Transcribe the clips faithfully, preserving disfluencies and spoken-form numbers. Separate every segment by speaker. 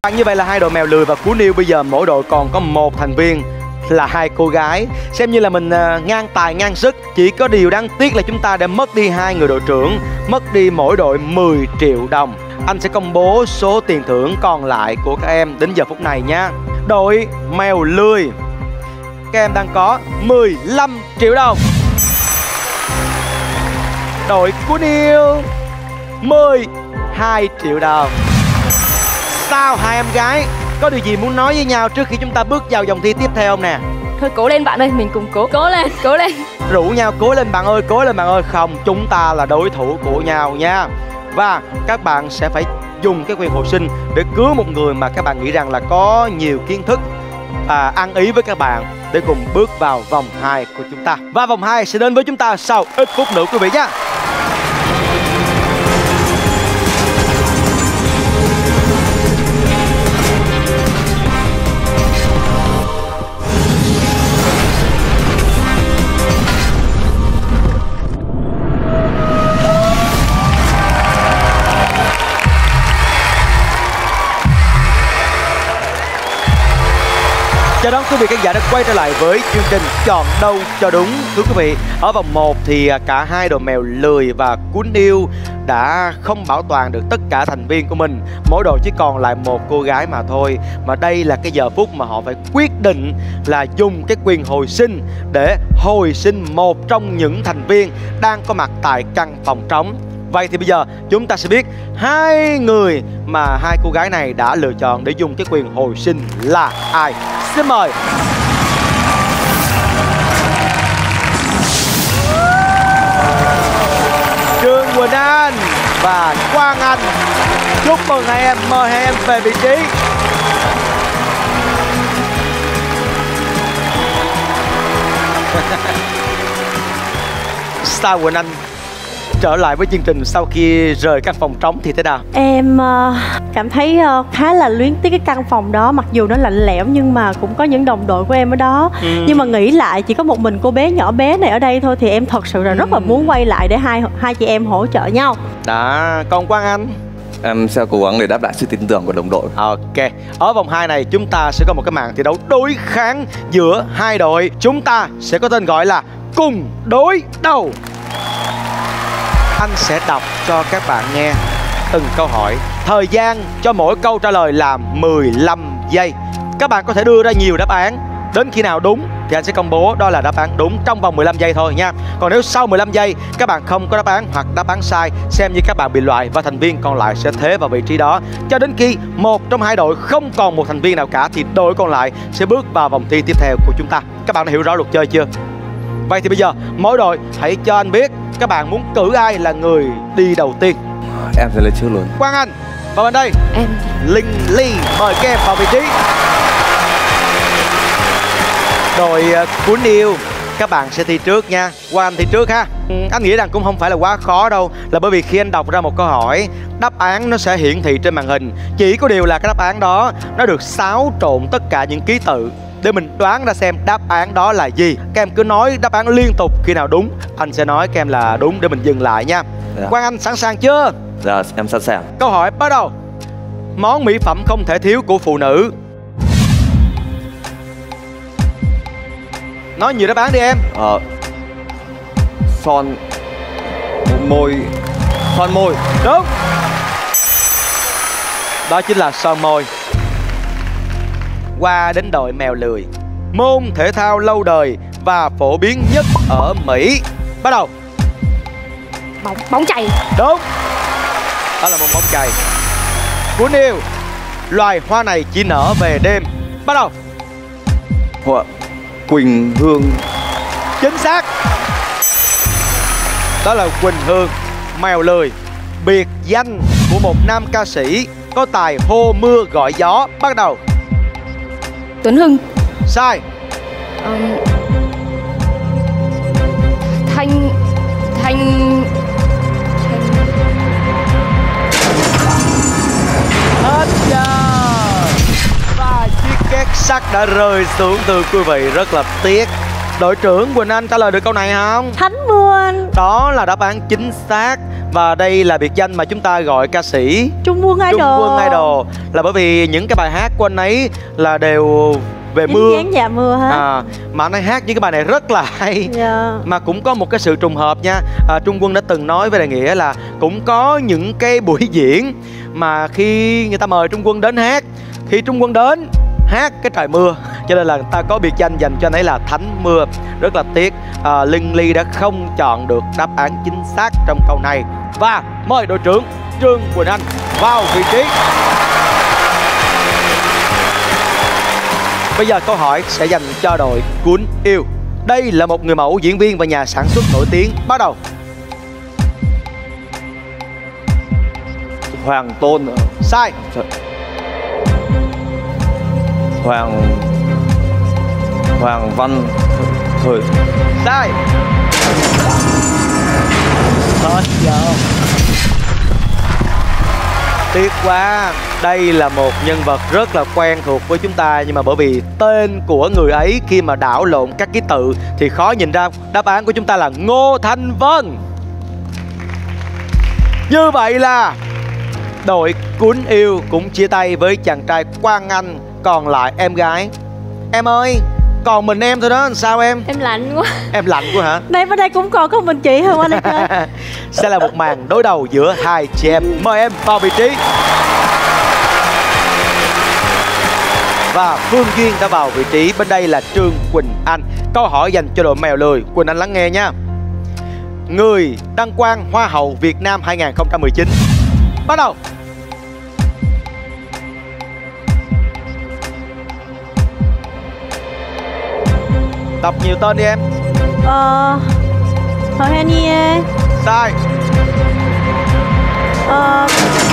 Speaker 1: Như vậy là hai đội Mèo Lười và Cú Niêu bây giờ mỗi đội còn có một thành viên là hai cô gái. Xem như là mình uh, ngang tài ngang sức. Chỉ có điều đáng tiếc là chúng ta đã mất đi hai người đội trưởng, mất đi mỗi đội mười triệu đồng. Anh sẽ công bố số tiền thưởng còn lại của các em đến giờ phút này nha. Đội Mèo Lười, các em đang có mười lăm triệu đồng. Đội Cú Niêu mười hai triệu đồng. Sao hai em gái có điều gì muốn nói với nhau trước khi chúng ta bước vào vòng thi tiếp theo không nè?
Speaker 2: Thôi cố lên bạn ơi, mình cùng cố. Cố lên, cố lên.
Speaker 1: Rủ nhau cố lên bạn ơi, cố lên bạn ơi. Không, chúng ta là đối thủ của nhau nha. Và các bạn sẽ phải dùng cái quyền hồi sinh để cứu một người mà các bạn nghĩ rằng là có nhiều kiến thức, à, ăn ý với các bạn, để cùng bước vào vòng hai của chúng ta. Và vòng hai sẽ đến với chúng ta sau ít phút nữa quý vị nhé. Chào đón quý vị khán giả đã quay trở lại với chương trình Chọn Đâu Cho Đúng. Thưa quý vị, ở vòng một thì cả hai đội Mèo Lười và Cú Niêu đã không bảo toàn được tất cả thành viên của mình. Mỗi đội chỉ còn lại một cô gái mà thôi. Mà đây là cái giờ phút mà họ phải quyết định là dùng cái quyền hồi sinh để hồi sinh một trong những thành viên đang có mặt tại căn phòng trống. Vậy thì bây giờ chúng ta sẽ biết hai người mà hai cô gái này đã lựa chọn để dùng cái quyền hồi sinh là ai. Xin mời. Trương Quỳnh Anh và Quang Anh. Chúc mừng hai em, mời hai em về vị trí. Sao Quỳnh Anh trở lại với chương trình sau khi rời căn phòng trống thì thế nào?
Speaker 3: Em uh, cảm thấy uh, khá là luyến tiếc cái căn phòng đó. Mặc dù nó lạnh lẽo nhưng mà cũng có những đồng đội của em ở đó. ừ. Nhưng mà nghĩ lại chỉ có một mình cô bé nhỏ bé này ở đây thôi, thì em thật sự là rất là muốn quay lại để hai hai chị em hỗ trợ nhau.
Speaker 1: Đã, còn Quang Anh?
Speaker 4: Em sẽ cố gắng để đáp lại sự tin tưởng của đồng đội.
Speaker 1: Ok, ở vòng hai này chúng ta sẽ có một cái màn thi đấu đối kháng giữa hai đội. Chúng ta sẽ có tên gọi là cùng đối đầu. Anh sẽ đọc cho các bạn nghe từng câu hỏi. Thời gian cho mỗi câu trả lời là mười lăm giây. Các bạn có thể đưa ra nhiều đáp án. Đến khi nào đúng thì anh sẽ công bố đó là đáp án đúng trong vòng mười lăm giây thôi nha. Còn nếu sau mười lăm giây các bạn không có đáp án hoặc đáp án sai, xem như các bạn bị loại và thành viên còn lại sẽ thế vào vị trí đó. Cho đến khi một trong hai đội không còn một thành viên nào cả thì đội còn lại sẽ bước vào vòng thi tiếp theo của chúng ta. Các bạn đã hiểu rõ luật chơi chưa? Vậy thì bây giờ mỗi đội hãy cho anh biết các bạn muốn cử ai là người đi đầu tiên.
Speaker 4: Em sẽ lên trước luôn.
Speaker 1: Quang Anh vào bên đây.
Speaker 2: Em
Speaker 1: Linh Ly mời các em vào vị trí. Đội Cú Niêu, các bạn sẽ thi trước nha. Quang Anh thi trước ha. ừ, Anh nghĩ rằng cũng không phải là quá khó đâu. Là bởi vì khi anh đọc ra một câu hỏi, đáp án nó sẽ hiển thị trên màn hình. Chỉ có điều là cái đáp án đó nó được xáo trộn tất cả những ký tự để mình đoán ra xem đáp án đó là gì. Các em cứ nói đáp án liên tục, khi nào đúng anh sẽ nói các em là đúng để mình dừng lại nha.
Speaker 4: Dạ.
Speaker 1: Quang Anh sẵn sàng chưa?
Speaker 4: Dạ, em sẵn sàng.
Speaker 1: Câu hỏi bắt đầu. Món mỹ phẩm không thể thiếu của phụ nữ. Nói nhiều đáp án đi em.
Speaker 4: Ờ, son môi. Son môi.
Speaker 1: Đúng. Đó chính là son môi. Qua đến đội Mèo Lười. Môn thể thao lâu đời và phổ biến nhất ở Mỹ. Bắt đầu.
Speaker 2: bóng bóng chày.
Speaker 1: Đúng. Đó là môn bóng chày. Cú Niêu. Loài hoa này chỉ nở về đêm. Bắt đầu.
Speaker 4: Hoa Quỳnh Hương.
Speaker 1: Chính xác. Đó là Quỳnh Hương. Mèo Lười. Biệt danh của một nam ca sĩ có tài hô mưa gọi gió. Bắt đầu.
Speaker 2: Tuấn Hưng.
Speaker 1: Sai.
Speaker 2: um, Thanh Thanh
Speaker 1: Hết giờ. Và chiếc két sắt đã rơi xuống từ quý vị. Rất là tiếc. Đội trưởng Quỳnh Anh trả lời được câu này không?
Speaker 3: Thánh Mưa.
Speaker 1: Đó là đáp án chính xác. Và đây là biệt danh mà chúng ta gọi ca sĩ
Speaker 3: Trung Quân Idol.
Speaker 1: Trung Quân Idol là bởi vì những cái bài hát của anh ấy là đều về mưa.
Speaker 3: Dính dáng dạ mưa ha.
Speaker 1: À, mà anh ấy hát những cái bài này rất là hay.
Speaker 3: Dạ.
Speaker 1: Mà cũng có một cái sự trùng hợp nha. à, Trung Quân đã từng nói với Đại Nghĩa là cũng có những cái buổi diễn mà khi người ta mời Trung Quân đến hát, khi Trung Quân đến hát cái trời mưa, cho nên là người ta có biệt danh dành cho anh ấy là Thánh Mưa. Rất là tiếc, à, Linh Ly đã không chọn được đáp án chính xác trong câu này. Và mời đội trưởng Trương Quỳnh Anh vào vị trí. Bây giờ câu hỏi sẽ dành cho đội Cuốn Yêu. Đây là một người mẫu, diễn viên và nhà sản xuất nổi tiếng. Bắt đầu.
Speaker 4: Hoàng Tôn.
Speaker 1: Sai.
Speaker 4: Hoàng Hoàng Văn Thời.
Speaker 1: Sai. Hết giờ. Tiếc quá. Đây là một nhân vật rất là quen thuộc với chúng ta, nhưng mà bởi vì tên của người ấy khi mà đảo lộn các ký tự thì khó nhìn ra. Đáp án của chúng ta là Ngô Thanh Vân. Như vậy là đội Cuốn Yêu cũng chia tay với chàng trai Quang Anh. Còn lại em gái. Em ơi, còn mình em thôi đó, sao em?
Speaker 2: Em lạnh quá.
Speaker 1: Em lạnh quá hả?
Speaker 3: Đây bên đây cũng còn có mình chị không anh đây chơi.
Speaker 1: Sẽ là một màn đối đầu giữa hai chị em. Mời em vào vị trí. Và Phương Duyên đã vào vị trí. Bên đây là Trương Quỳnh Anh. Câu hỏi dành cho đội Mèo Lười. Quỳnh Anh lắng nghe nha. Người đăng quang Hoa hậu Việt Nam hai không một chín. Bắt đầu. Đọc nhiều tên đi em.
Speaker 3: Ờ Hồ Henie.
Speaker 1: Sai.
Speaker 3: Ờ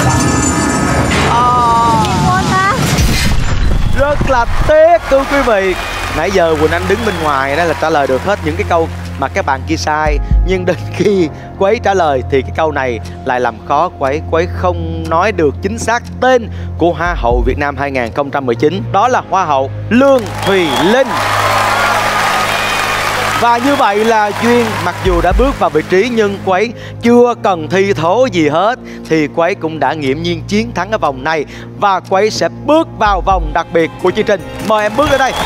Speaker 1: à,
Speaker 3: Mona.
Speaker 1: Rất là tiếc thưa quý vị. Nãy giờ Quỳnh Anh đứng bên ngoài đó là trả lời được hết những cái câu mà các bạn kia sai. Nhưng đến khi cô ấy trả lời thì cái câu này lại làm khó cô ấy. Cô ấy không nói được chính xác tên của Hoa hậu Việt Nam hai không một chín. Đó là Hoa hậu Lương Thùy Linh. Và như vậy là Duyên mặc dù đã bước vào vị trí nhưng cô ấy chưa cần thi thố gì hết thì cô ấy cũng đã nghiễm nhiên chiến thắng ở vòng này. Và cô ấy sẽ bước vào vòng đặc biệt của chương trình. Mời em bước lên đây.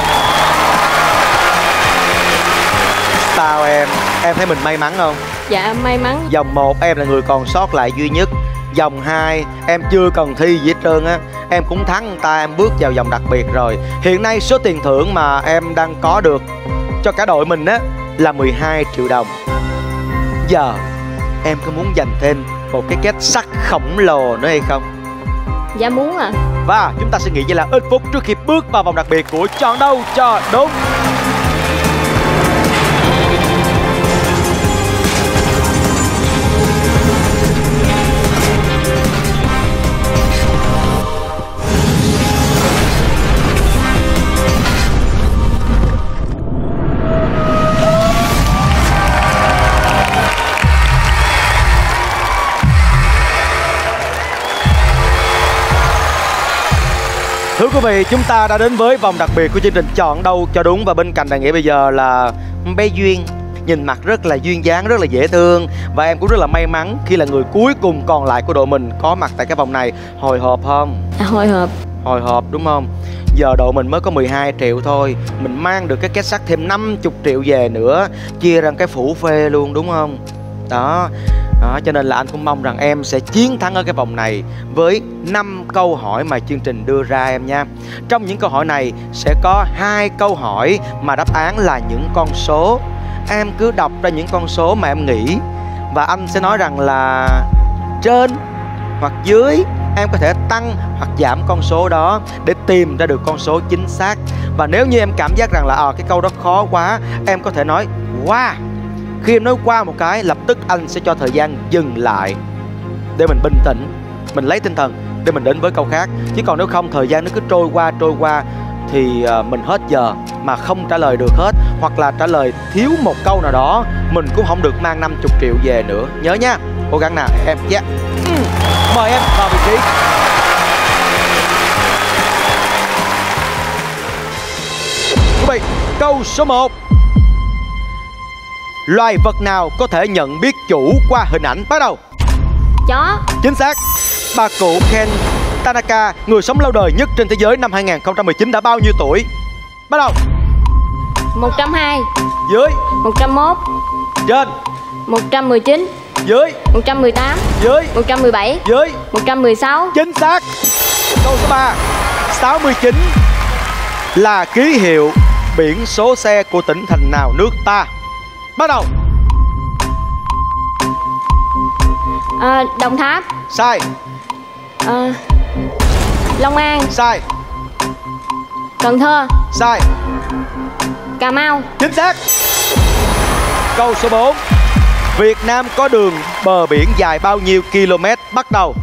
Speaker 1: Sao em? Em thấy mình may mắn không?
Speaker 2: Dạ may mắn.
Speaker 1: Vòng một em là người còn sót lại duy nhất. Vòng hai em chưa cần thi gì hết trơn á. Em cũng thắng người ta, em bước vào vòng đặc biệt rồi. Hiện nay số tiền thưởng mà em đang có được cho cả đội mình á là mười hai triệu đồng. Giờ em có muốn dành thêm một cái két sắt khổng lồ nữa hay không?
Speaker 2: Dạ muốn à.
Speaker 1: Và chúng ta sẽ nghỉ vậy là ít phút trước khi bước vào vòng đặc biệt của Chọn Đâu Cho Đúng. Thưa quý vị, chúng ta đã đến với vòng đặc biệt của chương trình Chọn Đâu Cho Đúng. Và bên cạnh Đại Nghĩa bây giờ là bé Duyên. Nhìn mặt rất là duyên dáng, rất là dễ thương. Và em cũng rất là may mắn khi là người cuối cùng còn lại của đội mình có mặt tại cái vòng này. Hồi hộp không?
Speaker 2: À, hồi hộp.
Speaker 1: Hồi hộp đúng không? Giờ đội mình mới có mười hai triệu thôi. Mình mang được cái két sắt thêm năm mươi triệu về nữa, chia ra cái phủ phê luôn đúng không? Đó. Đó, cho nên là anh cũng mong rằng em sẽ chiến thắng ở cái vòng này với năm câu hỏi mà chương trình đưa ra em nha. Trong những câu hỏi này sẽ có hai câu hỏi mà đáp án là những con số. Em cứ đọc ra những con số mà em nghĩ và anh sẽ nói rằng là trên hoặc dưới. Em có thể tăng hoặc giảm con số đó để tìm ra được con số chính xác. Và nếu như em cảm giác rằng là à, cái câu đó khó quá, em có thể nói wow. Khi em nói qua một cái, lập tức anh sẽ cho thời gian dừng lại để mình bình tĩnh, mình lấy tinh thần để mình đến với câu khác. Chứ còn nếu không, thời gian nó cứ trôi qua trôi qua thì mình hết giờ mà không trả lời được hết, hoặc là trả lời thiếu một câu nào đó, mình cũng không được mang năm mươi triệu về nữa. Nhớ nha, cố gắng nào em nhé. Yeah. ừ. Mời em vào vị trí. Quý vị, câu số một. Loài vật nào có thể nhận biết chủ qua hình ảnh? Bắt đầu.
Speaker 2: Chó.
Speaker 1: Chính xác. Bà cụ Ken Tanaka, người sống lâu đời nhất trên thế giới năm hai không một chín đã bao nhiêu tuổi? Bắt đầu.
Speaker 2: Một trăm hai.
Speaker 1: Dưới.
Speaker 2: Một trăm mốt.
Speaker 1: Trên.
Speaker 2: Một trăm mười chín.
Speaker 1: Dưới.
Speaker 2: Một trăm mười tám.
Speaker 1: Dưới.
Speaker 2: Một trăm mười bảy.
Speaker 1: Dưới.
Speaker 2: Một trăm mười sáu.
Speaker 1: Chính xác. Câu số ba. sáu mươi chín là ký hiệu biển số xe của tỉnh thành nào nước ta? Bắt đầu.
Speaker 2: À, Đồng Tháp.
Speaker 1: Sai.
Speaker 2: À, Long An.
Speaker 1: Sai.
Speaker 2: Cần Thơ.
Speaker 1: Sai.
Speaker 2: Cà Mau.
Speaker 1: Chính xác. Câu số bốn. Việt Nam có đường bờ biển dài bao nhiêu km? Bắt đầu.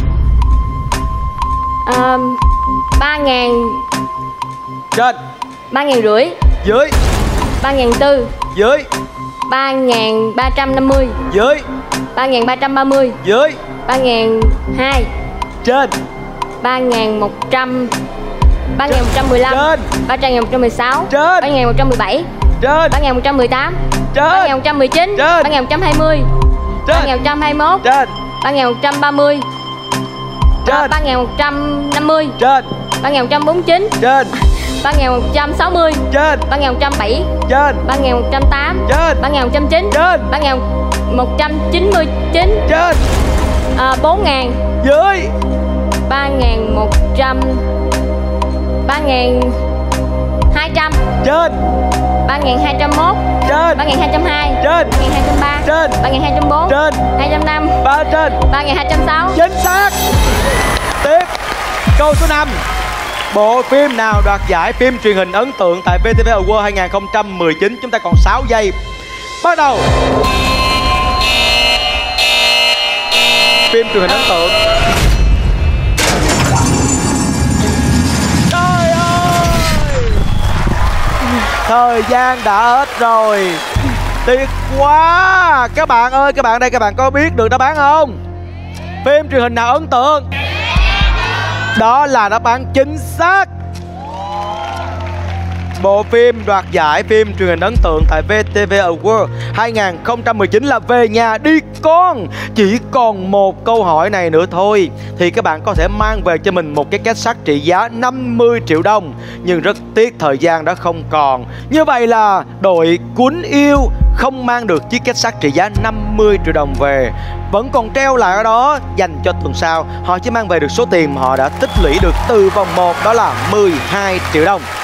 Speaker 2: À, ba ngàn.
Speaker 1: Trên.
Speaker 2: Ba ngàn rưỡi.
Speaker 1: Dưới.
Speaker 2: Ba ngàn tư.
Speaker 1: Dưới.
Speaker 2: Ba ngàn ba trăm năm mươi.
Speaker 1: Dưới.
Speaker 2: Ba ngàn ba trăm ba mươi.
Speaker 1: Dưới.
Speaker 2: Ba ngàn hai.
Speaker 1: Trên.
Speaker 2: Ba ngàn một trăm. Ba ngàn một trăm mười lăm.
Speaker 1: Trên.
Speaker 2: Ba ngàn một trăm mười sáu.
Speaker 1: Trên.
Speaker 2: Ba ngàn một trăm mười bảy.
Speaker 1: Trên.
Speaker 2: Ba ngàn một trăm mười tám.
Speaker 1: Trên.
Speaker 2: Ba ngàn một trăm mười chín.
Speaker 1: Trên.
Speaker 2: Ba ngàn một trăm hai mươi. Ba ngàn một trăm hai mươi mốt.
Speaker 1: Trên.
Speaker 2: Ba ngàn một trăm ba mươi.
Speaker 1: Trên.
Speaker 2: Ba ngàn một trăm năm mươi.
Speaker 1: Trên.
Speaker 2: Ba ngàn một trăm bốn mươi chín.
Speaker 1: Trên.
Speaker 2: Ba ngàn một trăm sáu mươi.
Speaker 1: Trên.
Speaker 2: Ba ngàn một trăm bảy.
Speaker 1: Trên.
Speaker 2: Ba ngàn một trăm tám.
Speaker 1: Trên.
Speaker 2: Ba ngàn một trăm chín.
Speaker 1: Trên.
Speaker 2: Ba ngàn một trăm chín mươi chín.
Speaker 1: Trên.
Speaker 2: À, bốn ngàn.
Speaker 1: Dưới.
Speaker 2: Ba ngàn một trăm. Ba ngàn hai trăm.
Speaker 1: Trên.
Speaker 2: Ba ngàn hai trăm mốt.
Speaker 1: Trên.
Speaker 2: Ba ngàn hai trăm hai.
Speaker 1: Trên.
Speaker 2: Ba ngàn hai trăm ba.
Speaker 1: Trên.
Speaker 2: Ba ngàn hai trăm bốn.
Speaker 1: Trên.
Speaker 2: Hai trăm năm.
Speaker 1: Ba trên.
Speaker 2: Ba ngàn hai trăm sáu.
Speaker 1: Chính xác. Tiếp. Câu số năm. Bộ phim nào đoạt giải phim truyền hình ấn tượng tại vê tê vê Award hai không một chín? Chúng ta còn sáu giây. Bắt đầu. Phim truyền hình ấn tượng. Trời ơi, thời gian đã hết rồi. Tuyệt quá. Các bạn ơi, các bạn đây, các bạn có biết được đáp án không? Phim truyền hình nào ấn tượng? Đó là đáp án chính xác. Bộ phim đoạt giải phim truyền hình ấn tượng tại vê tê vê Award hai không một chín là Về Nhà Đi Con. Chỉ còn một câu hỏi này nữa thôi thì các bạn có thể mang về cho mình một cái két sắt trị giá năm mươi triệu đồng. Nhưng rất tiếc thời gian đã không còn. Như vậy là đội Cuốn Yêu không mang được chiếc két sắt trị giá năm mươi triệu đồng về. Vẫn còn treo lại ở đó, dành cho tuần sau. Họ chỉ mang về được số tiền mà họ đã tích lũy được từ vòng một, đó là mười hai triệu đồng.